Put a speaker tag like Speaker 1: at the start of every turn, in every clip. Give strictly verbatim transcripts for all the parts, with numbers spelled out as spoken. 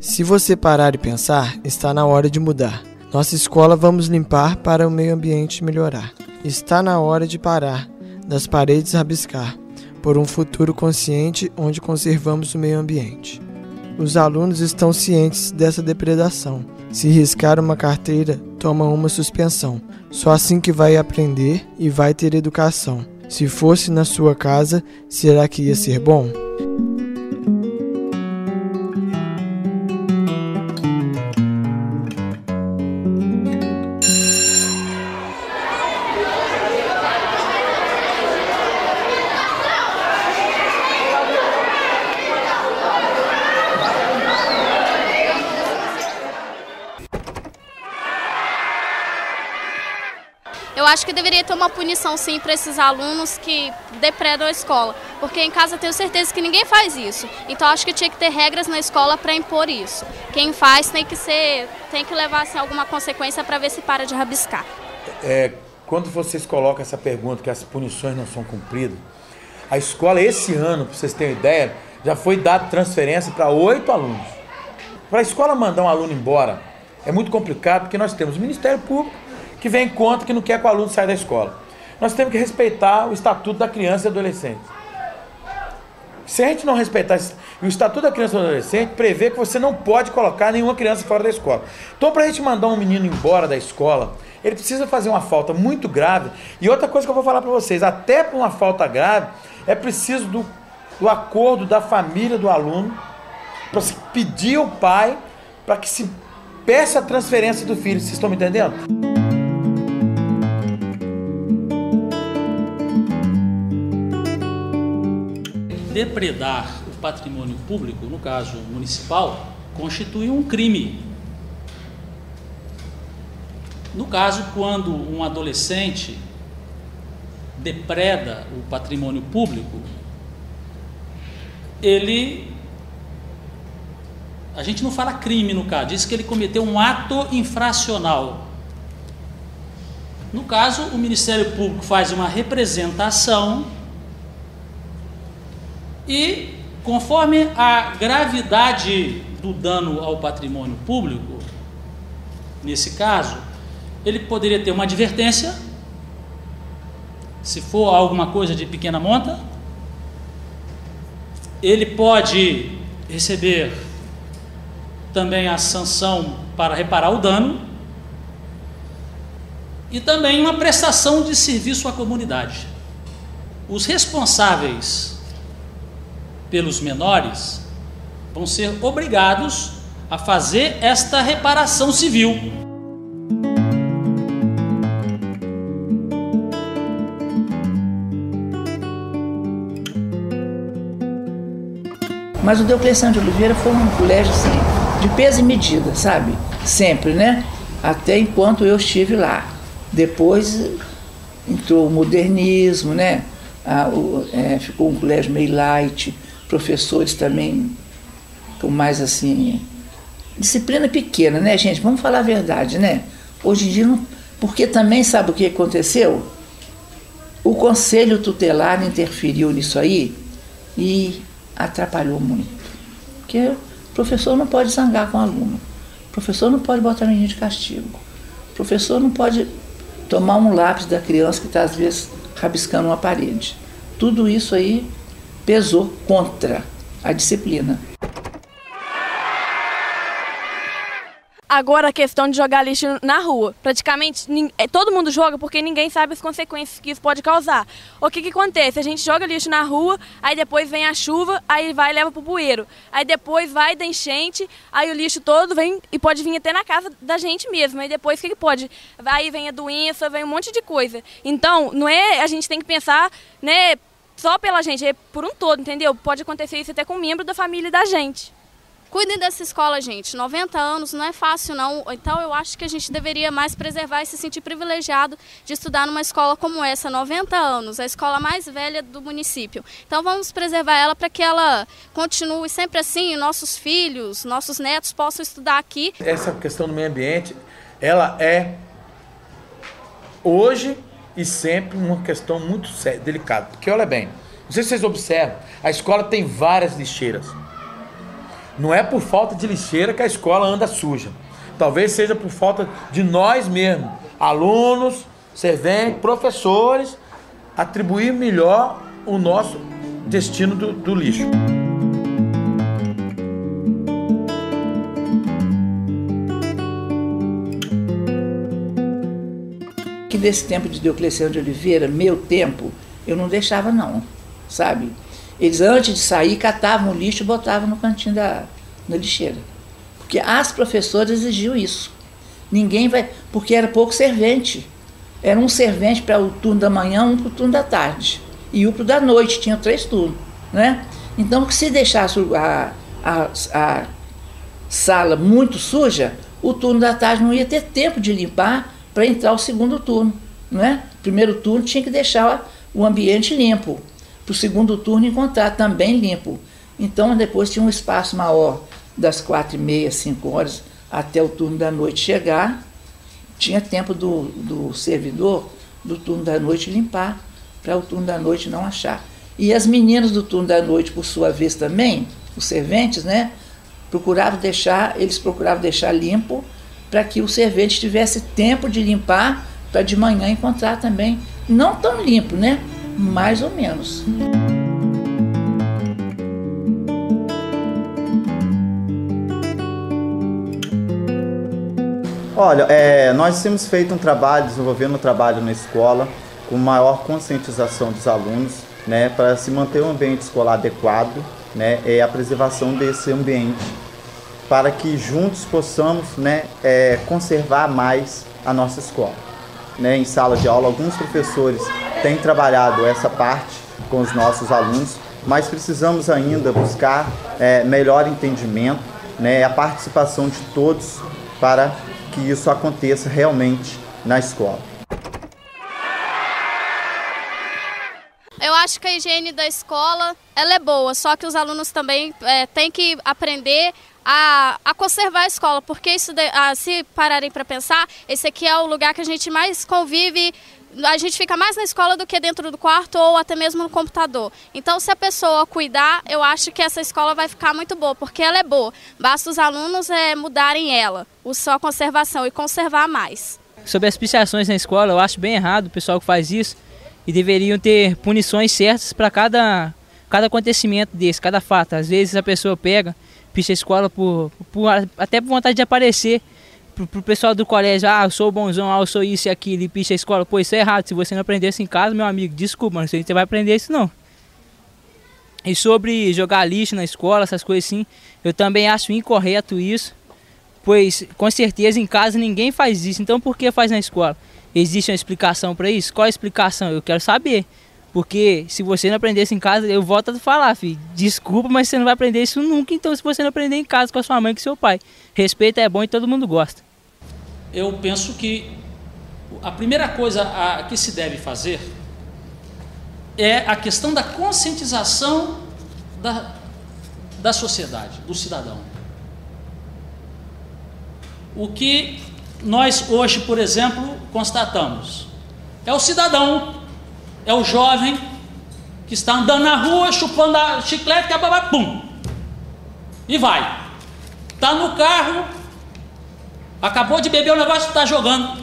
Speaker 1: Se você parar e pensar, está na hora de mudar. Nossa escola vamos limpar para o meio ambiente melhorar. Está na hora de parar, das paredes rabiscar, por um futuro consciente onde conservamos o meio ambiente. Os alunos estão cientes dessa depredação. Se riscar uma carteira, toma uma suspensão. Só assim que vai aprender e vai ter educação. Se fosse na sua casa, será que ia ser bom?
Speaker 2: Eu acho que deveria ter uma punição, sim, para esses alunos que depredam a escola, porque em casa eu tenho certeza que ninguém faz isso. Então acho que tinha que ter regras na escola para impor isso. Quem faz tem que ser, tem que levar assim, alguma consequência para ver se para de rabiscar.
Speaker 3: É, quando vocês colocam essa pergunta que as punições não são cumpridas, a escola esse ano, para vocês terem ideia, já foi dada transferência para oito alunos. Para a escola mandar um aluno embora é muito complicado, porque nós temos o Ministério Público que vem em conta que não quer que o aluno saia da escola. Nós temos que respeitar o Estatuto da Criança e do Adolescente. Se a gente não respeitar o Estatuto da Criança e do Adolescente, prevê que você não pode colocar nenhuma criança fora da escola. Então, para a gente mandar um menino embora da escola, ele precisa fazer uma falta muito grave. E outra coisa que eu vou falar para vocês, até para uma falta grave, é preciso do, do acordo da família do aluno, para se pedir ao pai, para que se peça a transferência do filho. Vocês estão me entendendo?
Speaker 4: Depredar o patrimônio público, no caso municipal, constitui um crime. No caso, quando um adolescente depreda o patrimônio público, ele, a gente não fala crime no caso, diz que ele cometeu um ato infracional. No caso, o Ministério Público faz uma representação e, conforme a gravidade do dano ao patrimônio público, nesse caso, ele poderia ter uma advertência, se for alguma coisa de pequena monta, ele pode receber também a sanção para reparar o dano e também uma prestação de serviço à comunidade. Os responsáveis pelos menores vão ser obrigados a fazer esta reparação civil.
Speaker 5: Mas o Deocleciano de Oliveira foi um colégio assim, de peso e medida, sabe? Sempre, né? Até enquanto eu estive lá. Depois entrou o modernismo, né? Ah, o, é, ficou um colégio meio light, professores também com mais assim, disciplina pequena, né, gente? Vamos falar a verdade, né? Hoje em dia, não, porque também sabe o que aconteceu? O conselho tutelar interferiu nisso aí e atrapalhou muito. Porque o professor não pode zangar com o aluno, o professor não pode botar menino de castigo, o professor não pode tomar um lápis da criança que está às vezes rabiscando uma parede. Tudo isso aí pesou contra a disciplina.
Speaker 6: Agora a questão de jogar lixo na rua. Praticamente todo mundo joga porque ninguém sabe as consequências que isso pode causar. O que que acontece? A gente joga lixo na rua, aí depois vem a chuva, aí vai e leva pro bueiro. Aí depois vai da enchente, aí o lixo todo vem e pode vir até na casa da gente mesmo. Aí depois o que que pode? Aí vem a doença, vem um monte de coisa. Então, não é, a gente tem que pensar, né, só pela gente, é por um todo, entendeu? Pode acontecer isso até com um membro da família da gente.
Speaker 2: Cuidem dessa escola, gente. noventa anos não é fácil, não. Então, eu acho que a gente deveria mais preservar e se sentir privilegiado de estudar numa escola como essa, noventa anos, a escola mais velha do município. Então, vamos preservar ela para que ela continue sempre assim, e nossos filhos, nossos netos possam estudar aqui.
Speaker 3: Essa questão do meio ambiente, ela é, hoje e sempre, uma questão muito séria, delicada. Porque, olha bem, não sei se vocês observam, a escola tem várias lixeiras. Não é por falta de lixeira que a escola anda suja. Talvez seja por falta de nós mesmos, alunos, serventes, professores, atribuir melhor o nosso destino do, do lixo.
Speaker 5: Que desse tempo de Diocleciano de Oliveira, meu tempo, eu não deixava não, sabe? Eles antes de sair catavam o lixo e botavam no cantinho da, da lixeira. Porque as professoras exigiam isso. Ninguém vai, porque era pouco servente. Era um servente para o turno da manhã, um para o turno da tarde. E um para o da noite, tinha três turnos, né? Então, se deixasse a, a, a sala muito suja, o turno da tarde não ia ter tempo de limpar para entrar o segundo turno, né? Primeiro turno tinha que deixar o ambiente limpo, para o segundo turno encontrar também limpo. Então, depois tinha um espaço maior, das quatro e meia, cinco horas, até o turno da noite chegar, tinha tempo do, do servidor do turno da noite limpar, para o turno da noite não achar. E as meninas do turno da noite, por sua vez também, os serventes, né, procuravam deixar, eles procuravam deixar limpo, para que o servente tivesse tempo de limpar, para de manhã encontrar também, não tão limpo, né, mais ou menos.
Speaker 7: Olha, é, nós temos feito um trabalho, desenvolvendo um trabalho na escola, com maior conscientização dos alunos, né, para se manter um ambiente escolar adequado, né, é a preservação desse ambiente, para que juntos possamos, né, é, conservar mais a nossa escola. Né, em sala de aula, alguns professores têm trabalhado essa parte com os nossos alunos, mas precisamos ainda buscar é, melhor entendimento, né, a participação de todos para que isso aconteça realmente na escola.
Speaker 2: Eu acho que a higiene da escola ela é boa, só que os alunos também é, têm que aprender a, a conservar a escola, porque isso de, a, se pararem para pensar, esse aqui é o lugar que a gente mais convive, a gente fica mais na escola do que dentro do quarto ou até mesmo no computador. Então, se a pessoa cuidar, eu acho que essa escola vai ficar muito boa, porque ela é boa. Basta os alunos é, mudarem ela, o sua conservação e conservar mais.
Speaker 8: Sobre as pichações na escola, eu acho bem errado o pessoal que faz isso e deveriam ter punições certas para cada, cada acontecimento desse, cada fato. Às vezes a pessoa pega, picha a escola por, por, até por vontade de aparecer. Pro pessoal do colégio, ah, eu sou bonzão, ah, eu sou isso e aquilo, e picha a escola, pô, isso é errado, se você não aprender isso em casa, meu amigo, desculpa, não sei se você vai aprender isso não. E sobre jogar lixo na escola, essas coisas assim, eu também acho incorreto isso, pois com certeza em casa ninguém faz isso, então por que faz na escola? Existe uma explicação para isso? Qual a explicação? Eu quero saber, porque se você não aprender isso em casa, eu volto a falar, filho, desculpa, mas você não vai aprender isso nunca, então se você não aprender em casa com a sua mãe e com seu pai, respeito é bom e todo mundo gosta.
Speaker 4: Eu penso que a primeira coisa a, que se deve fazer é a questão da conscientização da, da sociedade, do cidadão. O que nós hoje, por exemplo, constatamos é o cidadão, é o jovem que está andando na rua, chupando a chiclete, pum, e vai. Está no carro, acabou de beber o negócio e está jogando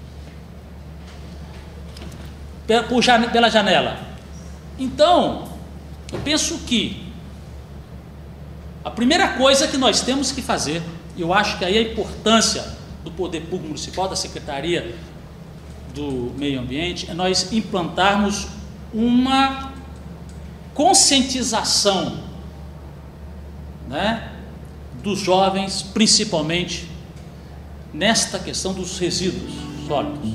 Speaker 4: pela janela. Então, eu penso que a primeira coisa que nós temos que fazer, eu acho que aí a importância do Poder Público Municipal, da Secretaria do Meio Ambiente, é nós implantarmos uma conscientização, né, dos jovens, principalmente nesta questão dos resíduos sólidos.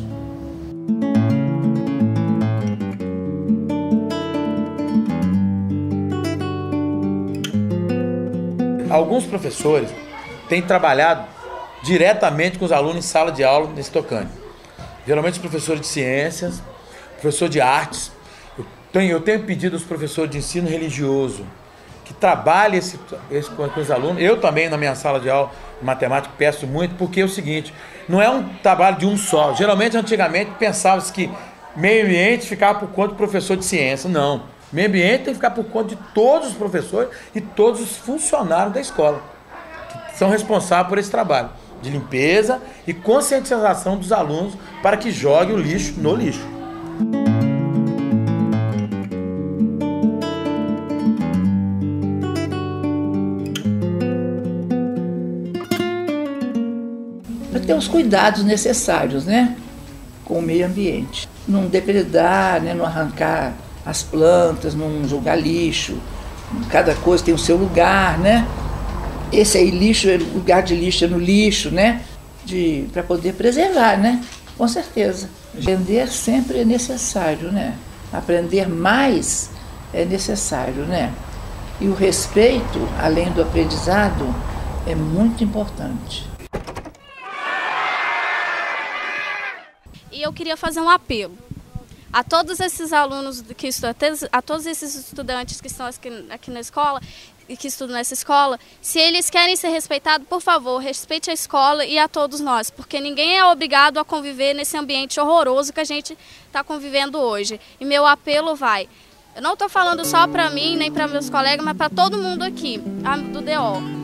Speaker 3: Alguns professores têm trabalhado diretamente com os alunos em sala de aula nesse tocante. Geralmente os professores de ciências, professor de artes. Eu tenho, eu tenho pedido aos professores de ensino religioso que trabalhem esse, esse, com os alunos. Eu também, na minha sala de aula de matemática, peço muito, porque é o seguinte, não é um trabalho de um só. Geralmente, antigamente, pensava-se que meio ambiente ficava por conta do professor de ciência. Não. Meio ambiente tem que ficar por conta de todos os professores e todos os funcionários da escola. são responsáveis por esse trabalho de limpeza e conscientização dos alunos para que joguem o lixo no lixo.
Speaker 5: Para ter os cuidados necessários, né, com o meio ambiente. Não depredar, né, não arrancar as plantas, não jogar lixo. Cada coisa tem o seu lugar, né? Esse aí, lixo, lugar de lixo é no lixo, né? De, para poder preservar, né? Com certeza. Aprender sempre é necessário, né? Aprender mais é necessário, né? E o respeito, além do aprendizado, é muito importante.
Speaker 2: E eu queria fazer um apelo a todos esses alunos que estudam, a todos esses estudantes que estão aqui, aqui na escola e que estudam nessa escola, se eles querem ser respeitados, por favor, respeite a escola e a todos nós, porque ninguém é obrigado a conviver nesse ambiente horroroso que a gente está convivendo hoje. E meu apelo vai, eu não estou falando só para mim, nem para meus colegas, mas para todo mundo aqui, do D O.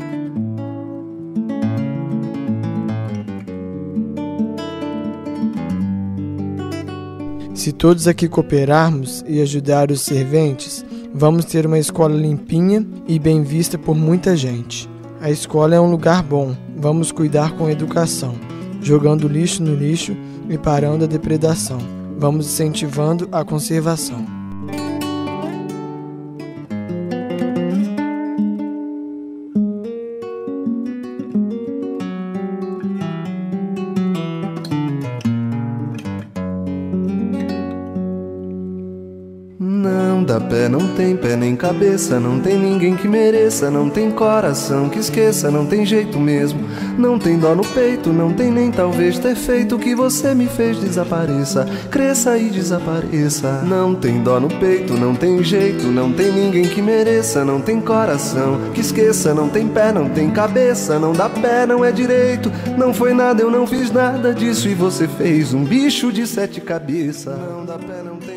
Speaker 1: Se todos aqui cooperarmos e ajudar os serventes, vamos ter uma escola limpinha e bem vista por muita gente. A escola é um lugar bom, vamos cuidar com educação, jogando lixo no lixo e parando a depredação. Vamos incentivando a conservação.
Speaker 9: Não dá pé, não tem pé nem cabeça, não tem ninguém que mereça, não tem coração que esqueça, não tem jeito mesmo, não tem dó no peito, não tem nem talvez ter feito o que você me fez desapareça, cresça e desapareça. Não tem dó no peito, não tem jeito, não tem ninguém que mereça, não tem coração que esqueça, não tem pé, não tem cabeça, não dá pé, não é direito, não foi nada, eu não fiz nada disso e você fez um bicho de sete cabeças. Não dá pé, não tem